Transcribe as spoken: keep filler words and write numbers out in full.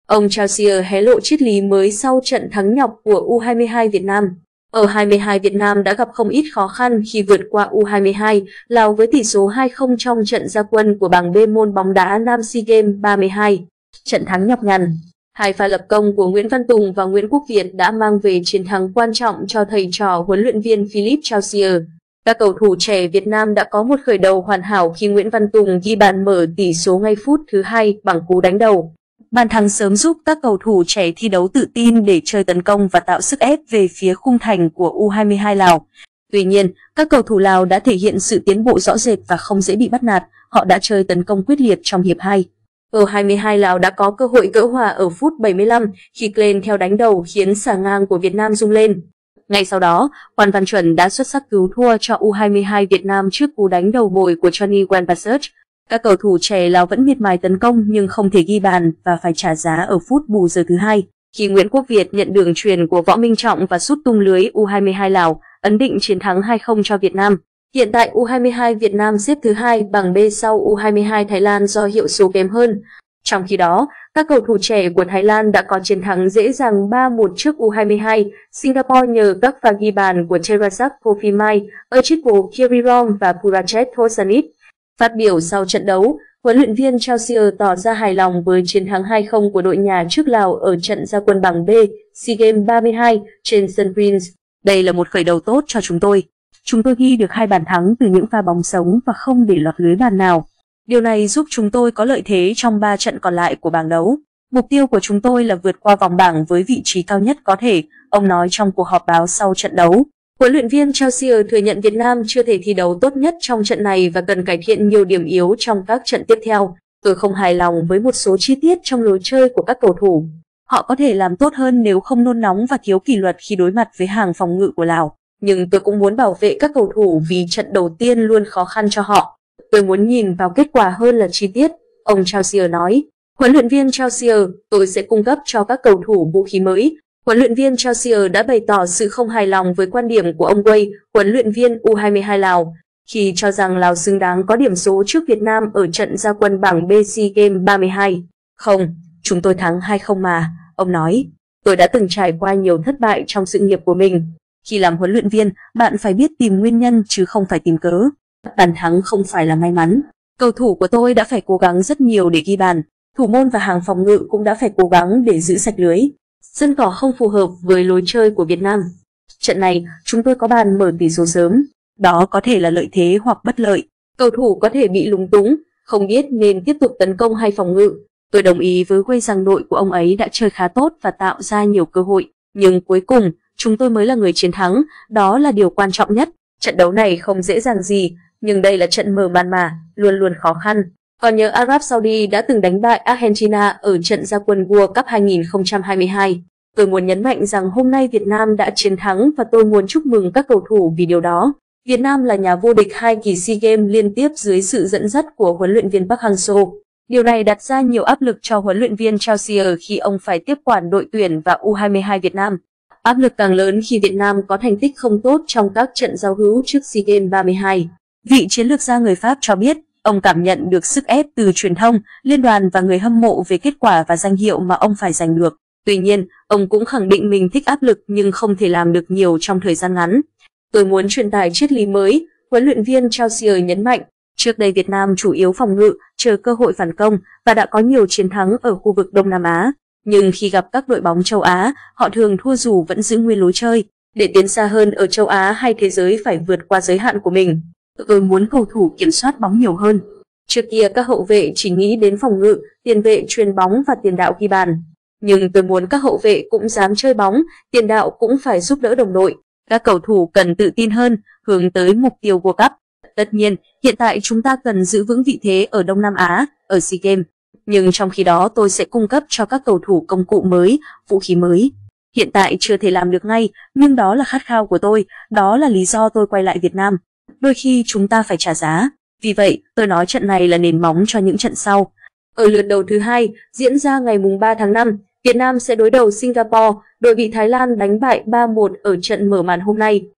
Ông Chausier hé lộ triết lý mới sau trận thắng nhọc của U hai mươi hai Việt Nam. U hai mươi hai Việt Nam đã gặp không ít khó khăn khi vượt qua U hai mươi hai Lào với tỷ số hai không trong trận ra quân của bảng B môn bóng đá Nam SEA Games ba mươi hai. Trận thắng nhọc nhằn, hai pha lập công của Nguyễn Văn Tùng và Nguyễn Quốc Việt đã mang về chiến thắng quan trọng cho thầy trò huấn luyện viên Philippe Chausier. Các cầu thủ trẻ Việt Nam đã có một khởi đầu hoàn hảo khi Nguyễn Văn Tùng ghi bàn mở tỷ số ngay phút thứ hai bằng cú đánh đầu. Bàn thắng sớm giúp các cầu thủ trẻ thi đấu tự tin để chơi tấn công và tạo sức ép về phía khung thành của U hai mươi hai Lào. Tuy nhiên, các cầu thủ Lào đã thể hiện sự tiến bộ rõ rệt và không dễ bị bắt nạt, họ đã chơi tấn công quyết liệt trong hiệp hai. U hai mươi hai Lào đã có cơ hội gỡ hòa ở phút bảy mươi lăm khi Glenn theo đánh đầu khiến xà ngang của Việt Nam rung lên. Ngay sau đó, Quan Văn Chuẩn đã xuất sắc cứu thua cho U hai mươi hai Việt Nam trước cú đánh đầu bồi của Johnny Wanbassert. Các cầu thủ trẻ Lào vẫn miệt mài tấn công nhưng không thể ghi bàn và phải trả giá ở phút bù giờ thứ hai, khi Nguyễn Quốc Việt nhận đường chuyền của Võ Minh Trọng và sút tung lưới U hai mươi hai Lào, ấn định chiến thắng hai không cho Việt Nam. Hiện tại U hai mươi hai Việt Nam xếp thứ hai bảng B sau U hai mươi hai Thái Lan do hiệu số kém hơn. Trong khi đó, các cầu thủ trẻ của Thái Lan đã có chiến thắng dễ dàng ba một trước U hai mươi hai Singapore nhờ các pha ghi bàn của Terasak Pofimai, Archibald Kirirom và Purachet Thosanit. Phát biểu sau trận đấu, huấn luyện viên Chausier tỏ ra hài lòng với chiến thắng hai không của đội nhà trước Lào ở trận ra quân bảng B SEA Games ba mươi hai trên sân Prince. Đây là một khởi đầu tốt cho chúng tôi. Chúng tôi ghi được hai bàn thắng từ những pha bóng sống và không để lọt lưới bàn nào. Điều này giúp chúng tôi có lợi thế trong ba trận còn lại của bảng đấu. Mục tiêu của chúng tôi là vượt qua vòng bảng với vị trí cao nhất có thể, ông nói trong cuộc họp báo sau trận đấu. Huấn luyện viên Chausier thừa nhận Việt Nam chưa thể thi đấu tốt nhất trong trận này và cần cải thiện nhiều điểm yếu trong các trận tiếp theo. Tôi không hài lòng với một số chi tiết trong lối chơi của các cầu thủ. Họ có thể làm tốt hơn nếu không nôn nóng và thiếu kỷ luật khi đối mặt với hàng phòng ngự của Lào. Nhưng tôi cũng muốn bảo vệ các cầu thủ vì trận đầu tiên luôn khó khăn cho họ. Tôi muốn nhìn vào kết quả hơn là chi tiết, ông Chausier nói. Huấn luyện viên Chausier, tôi sẽ cung cấp cho các cầu thủ vũ khí mới. Huấn luyện viên Chausier đã bày tỏ sự không hài lòng với quan điểm của ông Wei, huấn luyện viên U hai mươi hai Lào, khi cho rằng Lào xứng đáng có điểm số trước Việt Nam ở trận ra quân bảng B SEA Games ba mươi hai. Không, chúng tôi thắng hai không mà, ông nói. Tôi đã từng trải qua nhiều thất bại trong sự nghiệp của mình. Khi làm huấn luyện viên, bạn phải biết tìm nguyên nhân chứ không phải tìm cớ. Bàn thắng không phải là may mắn. Cầu thủ của tôi đã phải cố gắng rất nhiều để ghi bàn. Thủ môn và hàng phòng ngự cũng đã phải cố gắng để giữ sạch lưới. Sân cỏ không phù hợp với lối chơi của Việt Nam. Trận này, chúng tôi có bàn mở tỷ số sớm. Đó có thể là lợi thế hoặc bất lợi. Cầu thủ có thể bị lúng túng, không biết nên tiếp tục tấn công hay phòng ngự. Tôi đồng ý với Wei rằng đội của ông ấy đã chơi khá tốt và tạo ra nhiều cơ hội. Nhưng cuối cùng, chúng tôi mới là người chiến thắng, đó là điều quan trọng nhất. Trận đấu này không dễ dàng gì, nhưng đây là trận mở màn mà, luôn luôn khó khăn. Còn nhớ Arab Saudi đã từng đánh bại Argentina ở trận ra quân World Cup hai nghìn không trăm hai mươi hai. Tôi muốn nhấn mạnh rằng hôm nay Việt Nam đã chiến thắng và tôi muốn chúc mừng các cầu thủ vì điều đó. Việt Nam là nhà vô địch hai kỳ SEA Games liên tiếp dưới sự dẫn dắt của huấn luyện viên Park Hang-seo. Điều này đặt ra nhiều áp lực cho huấn luyện viên Chausier khi ông phải tiếp quản đội tuyển và U hai mươi hai Việt Nam. Áp lực càng lớn khi Việt Nam có thành tích không tốt trong các trận giao hữu trước SEA Games ba mươi hai. Vị chiến lược gia người Pháp cho biết, ông cảm nhận được sức ép từ truyền thông, liên đoàn và người hâm mộ về kết quả và danh hiệu mà ông phải giành được. Tuy nhiên, ông cũng khẳng định mình thích áp lực nhưng không thể làm được nhiều trong thời gian ngắn. Tôi muốn truyền tải triết lý mới, huấn luyện viên Chausier nhấn mạnh. Trước đây Việt Nam chủ yếu phòng ngự, chờ cơ hội phản công và đã có nhiều chiến thắng ở khu vực Đông Nam Á. Nhưng khi gặp các đội bóng châu Á, họ thường thua dù vẫn giữ nguyên lối chơi. Để tiến xa hơn ở châu Á hay thế giới phải vượt qua giới hạn của mình. Tôi muốn cầu thủ kiểm soát bóng nhiều hơn. Trước kia các hậu vệ chỉ nghĩ đến phòng ngự, tiền vệ chuyền bóng và tiền đạo ghi bàn. Nhưng tôi muốn các hậu vệ cũng dám chơi bóng, tiền đạo cũng phải giúp đỡ đồng đội. Các cầu thủ cần tự tin hơn, hướng tới mục tiêu World Cup. Tất nhiên, hiện tại chúng ta cần giữ vững vị thế ở Đông Nam Á, ở SEA Games. Nhưng trong khi đó tôi sẽ cung cấp cho các cầu thủ công cụ mới, vũ khí mới. Hiện tại chưa thể làm được ngay, nhưng đó là khát khao của tôi, đó là lý do tôi quay lại Việt Nam. Đôi khi chúng ta phải trả giá. Vì vậy, tôi nói trận này là nền móng cho những trận sau. Ở lượt đầu thứ hai, diễn ra ngày ba tháng năm, Việt Nam sẽ đối đầu Singapore, đội bị Thái Lan đánh bại ba một ở trận mở màn hôm nay.